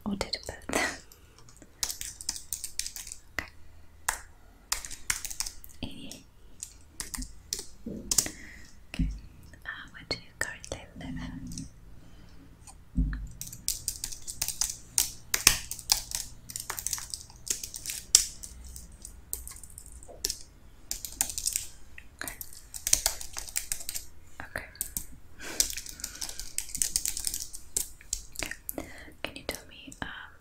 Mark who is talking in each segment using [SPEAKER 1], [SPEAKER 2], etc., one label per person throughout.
[SPEAKER 1] or date of birth. Okay. Okay. Where do you currently live? Okay. Okay. Okay. Can you tell me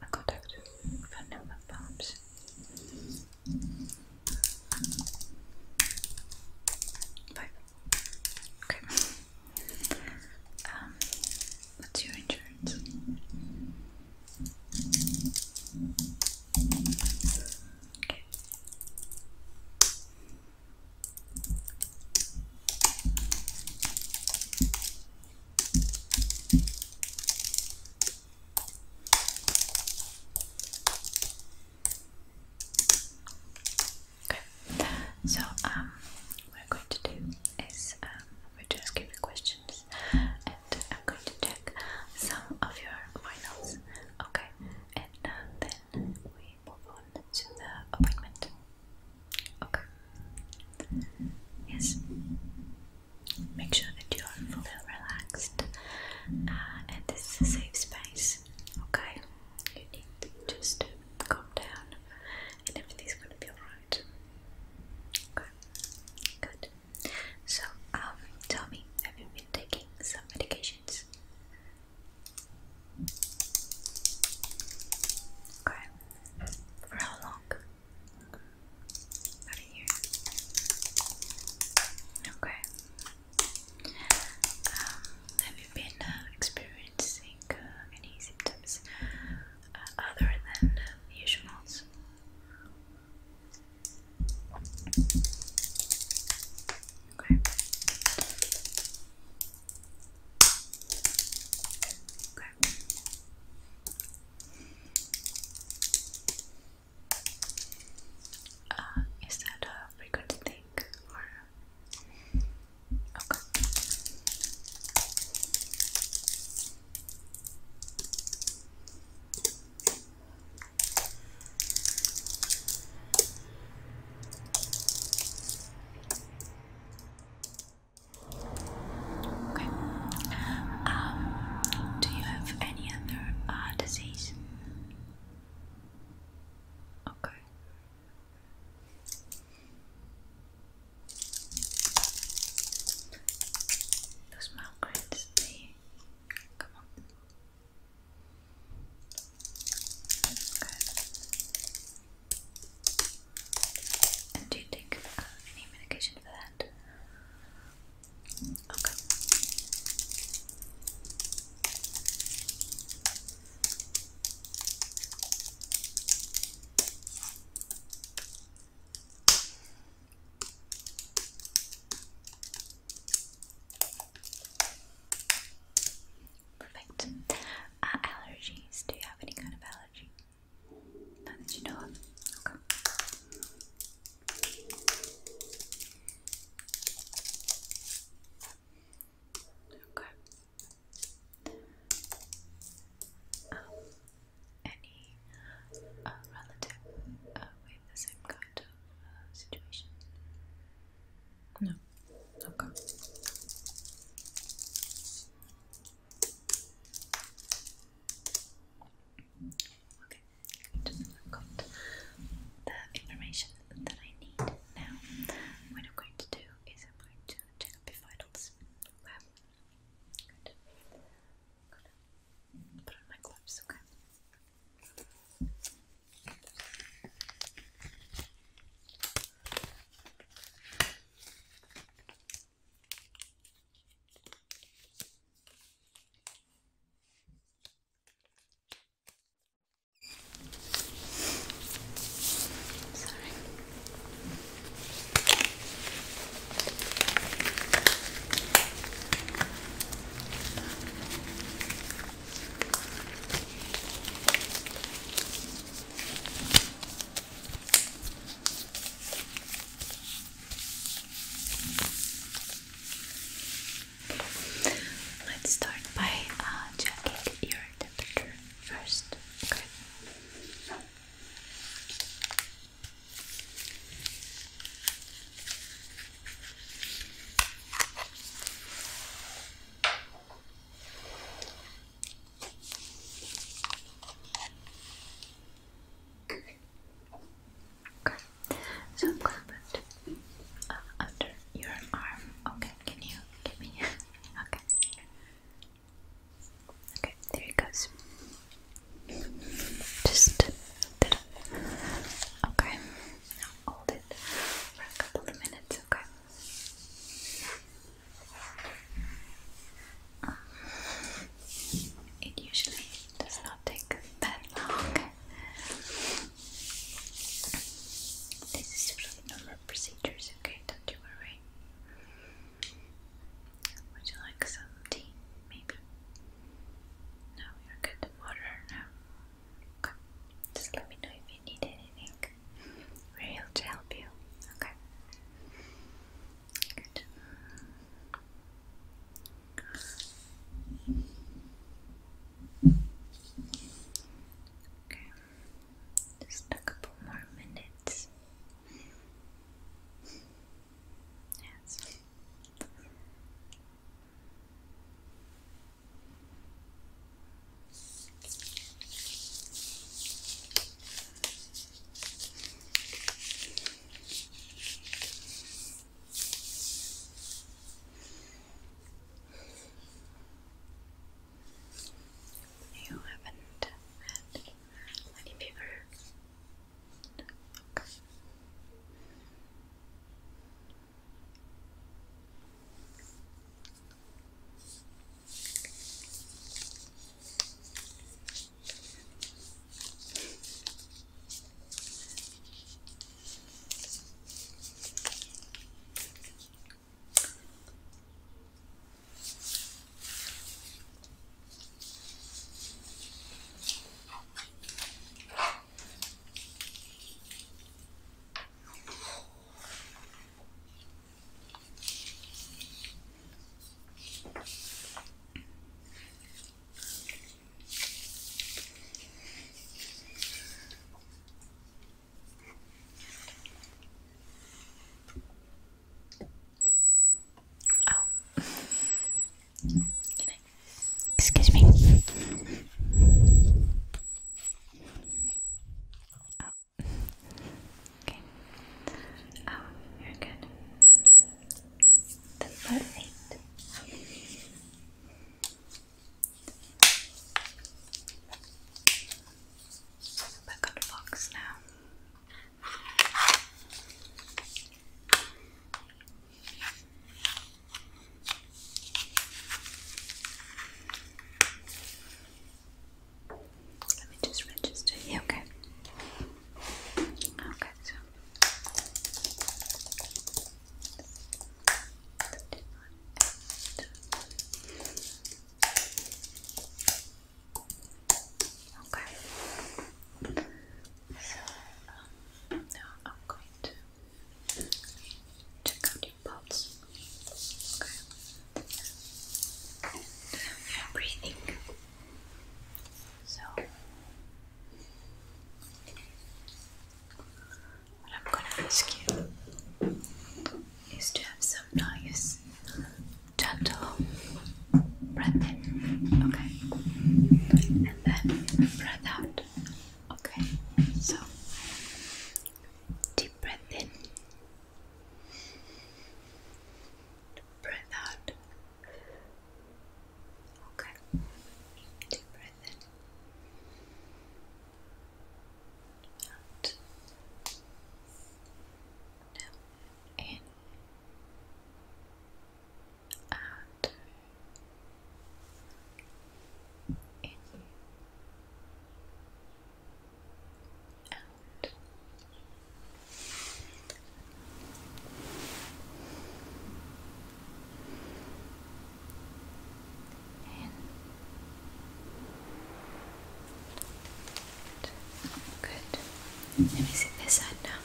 [SPEAKER 1] Let me see this side now.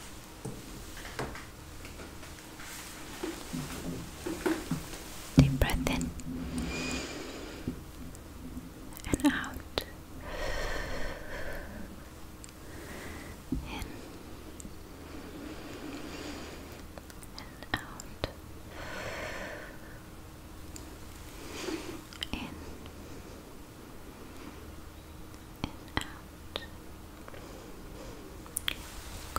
[SPEAKER 1] Deep breath in and out. In and out. In and out.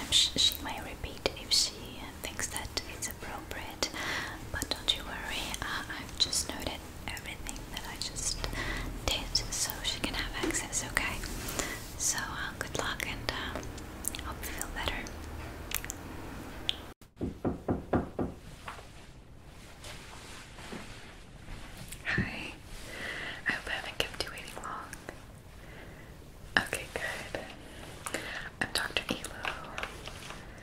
[SPEAKER 1] sometimes she may repeat if she thinks that it's appropriate, but don't you worry, I've just noted everything that I just did so she can have access, okay? So good luck and hope you feel better.
[SPEAKER 2] Hi, I hope I haven't kept you waiting long. Okay, good. I'm Dr. Elo.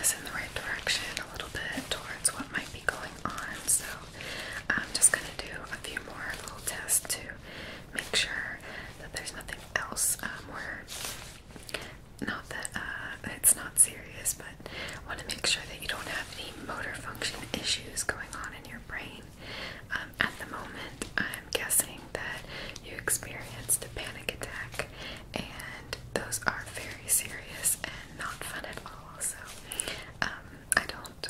[SPEAKER 2] us in the right direction a little bit towards what might be going on. So I'm just going to do a few more little tests to make sure that there's nothing else. Not that it's not serious, but I want to make sure that you don't have any motor function issues going on in your brain. At the moment, I'm guessing that you experienced a panic attack, and those are very serious and not fun at all. So I don't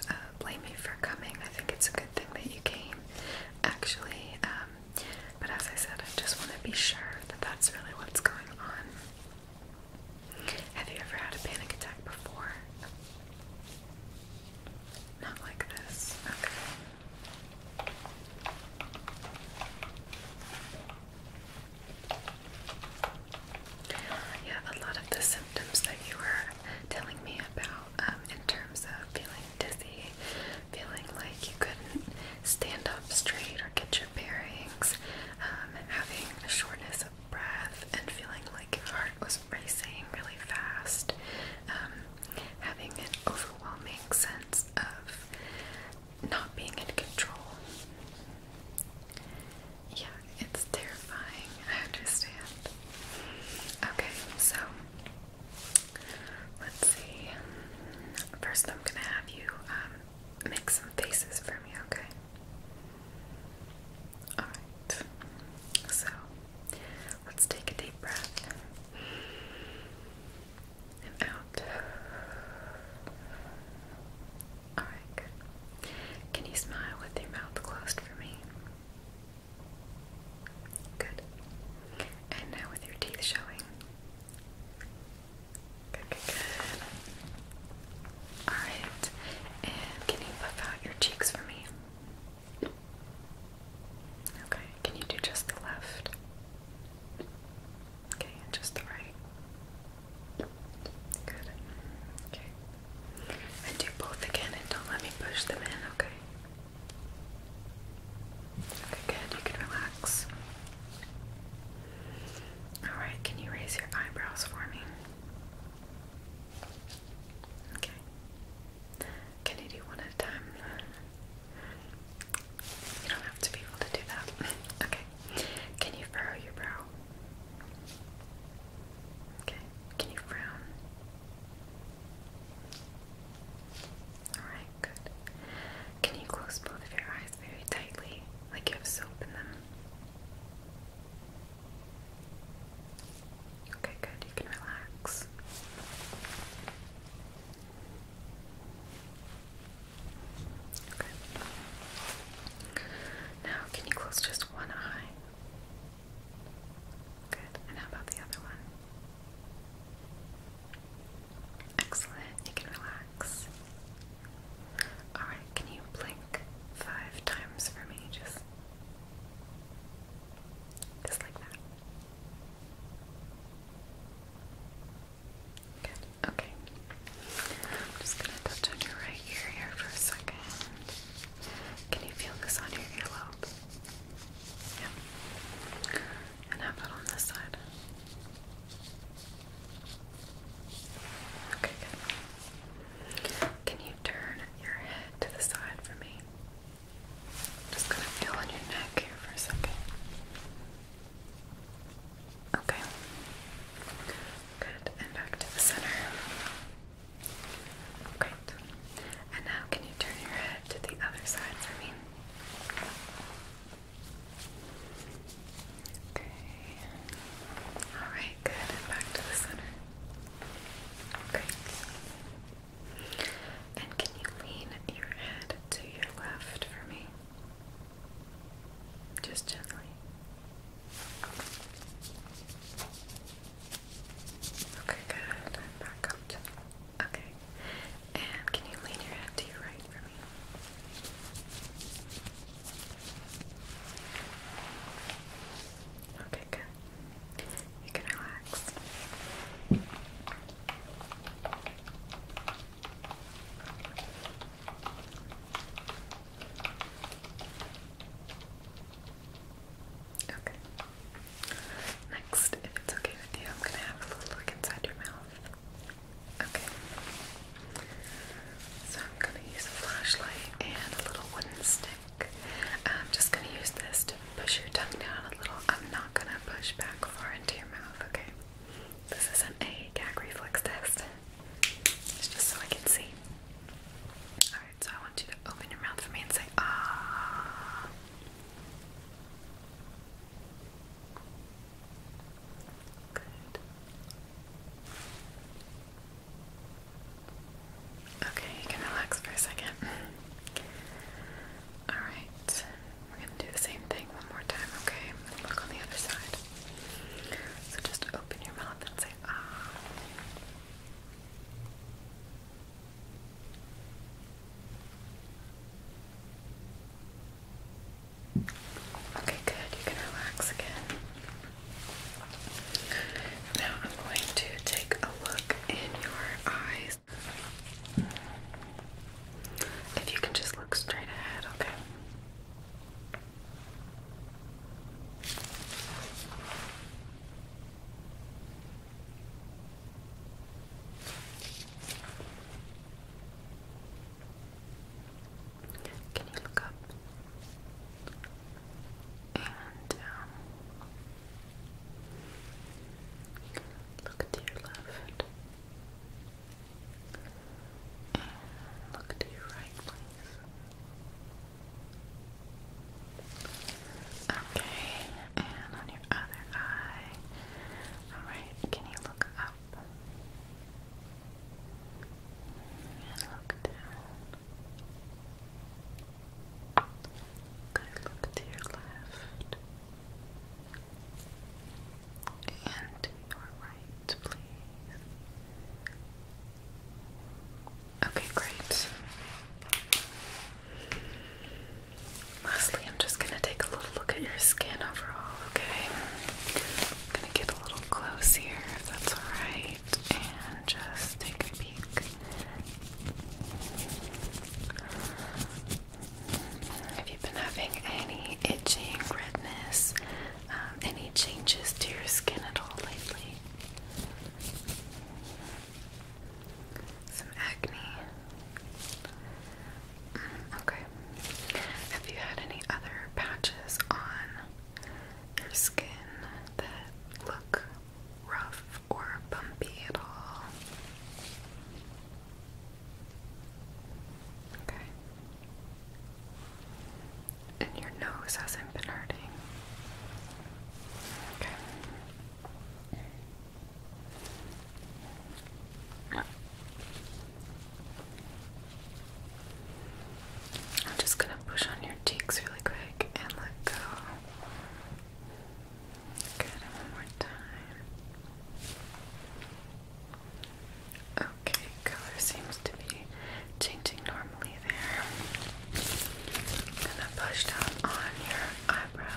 [SPEAKER 2] nose hasn't been hurting. Okay. I'm just gonna push on your cheeks really quick and let go. Good, and one more time. Okay, color seems to be changing normally there. Gonna push down on your eyebrows.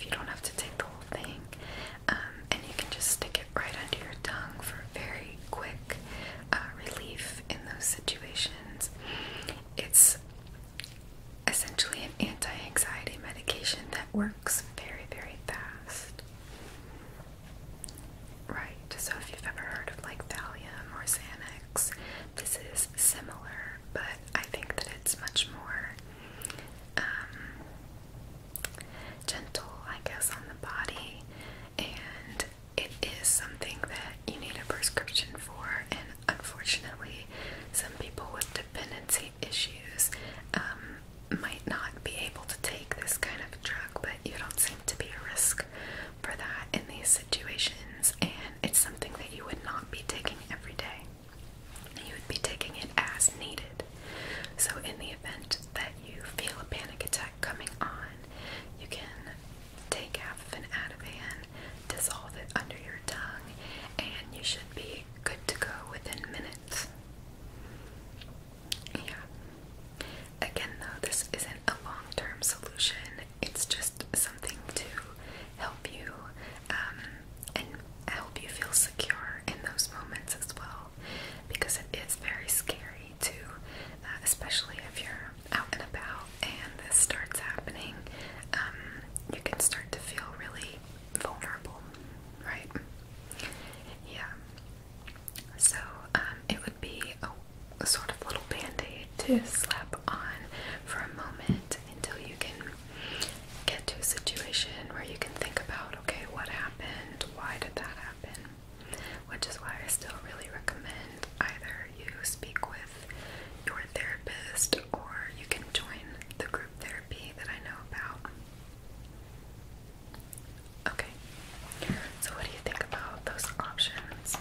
[SPEAKER 2] You don't have to take the whole thing. And you can just stick it right under your tongue for very quick relief in those situations. It's essentially an anti-anxiety medication that works very, very fast. Right, so if you've ever heard of like Valium or Xanax, this is similar, but I think that it's much more gentle, I guess, on the body, and it is something that you need a prescription for, and unfortunately some people with dependency issues might not be able to take this kind of drug, but you don't seem to be a risk for that in these situations, and it's something that you would not be taking every day. You would be taking it as needed. So in the event that you feel a panic attack coming on, you can take half of an Ativan, dissolve it under your tongue, and you should be good to go within minutes. Yeah. Again, though, this isn't a long-term solution. It's just something to help you and help you feel secure in those moments as well, because it is very scary to, especially if you're out and about and this starts happening, you can start to feel really vulnerable, right? Yeah. So it would be a sort of little band-aid to slap on for a moment until you can get to a situation where you can think about, okay, what happened? Why did that happen? Which is why I still really recommend either you speak with your therapist or you can join the group therapy that I know about. Okay, so what do you think about those options?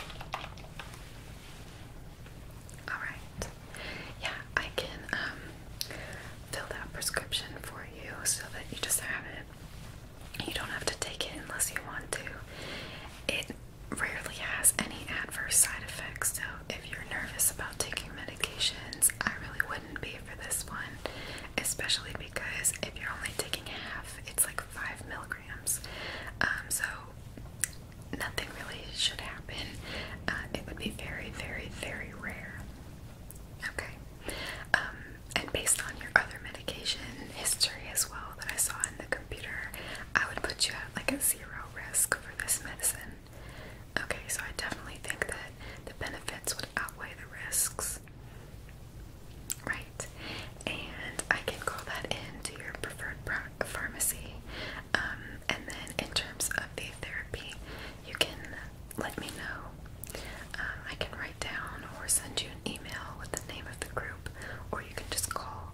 [SPEAKER 2] Alright, yeah, I can fill that prescription for you so that you just have it. You don't have to take it unless you want to. It rarely has any adverse side effects, so if you're nervous about taking medications, I really wouldn't be for this one, especially because if you're only taking half, it's like 5 milligrams. So nothing really should happen. It would be very, very, very rare. Okay. And based on your other medication history as well that I saw in the computer, I would put you at like a 0 risk for this medicine. Okay, so I definitely think that the benefits would outweigh the risks. Right. And I can call that in to your preferred pharmacy. And then in terms of the therapy, you can let me know. I can write down or send you an email with the name of the group, or you can just call.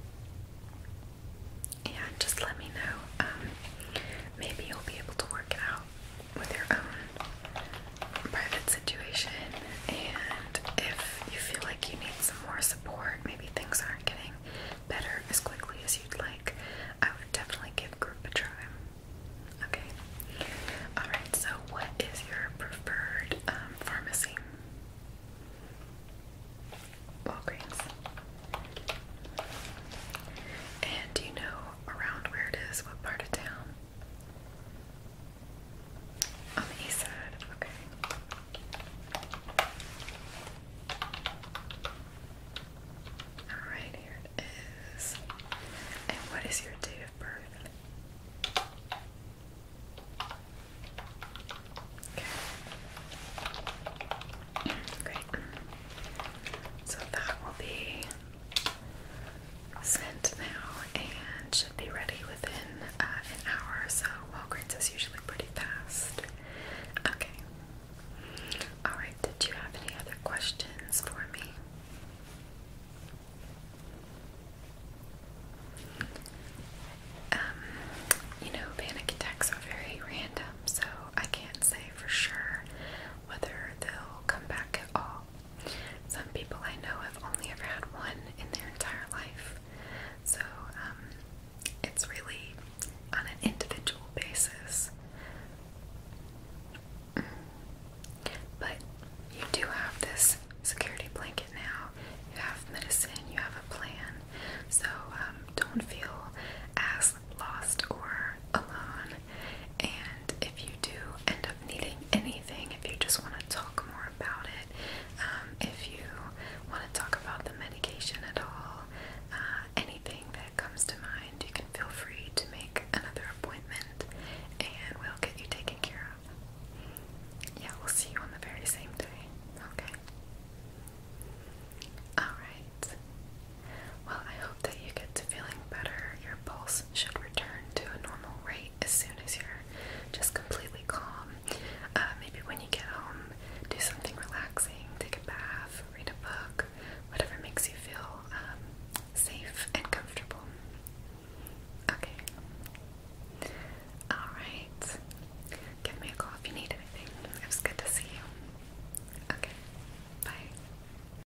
[SPEAKER 2] And just let me know. Maybe you'll be able to work it out with your own private situation. And if you feel like you need some more support, maybe things aren't getting better as quickly as you'd like, I would definitely give group a try. Okay. Alright, so what is your preferred pharmacy? Walgreens. And do you know around where it is? What part of town? On the east side. Okay. Alright, here it is. And what is your date of birth? Okay. Great. So that will be sent now and should be